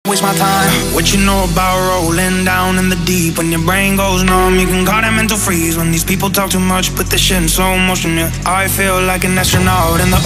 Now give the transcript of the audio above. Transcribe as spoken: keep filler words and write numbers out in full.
Waste my time. What you know about rolling down in the deep? When your brain goes numb, you can call it mental freeze. When these people talk too much, put this shit in slow motion, yeah. I feel like an astronaut in the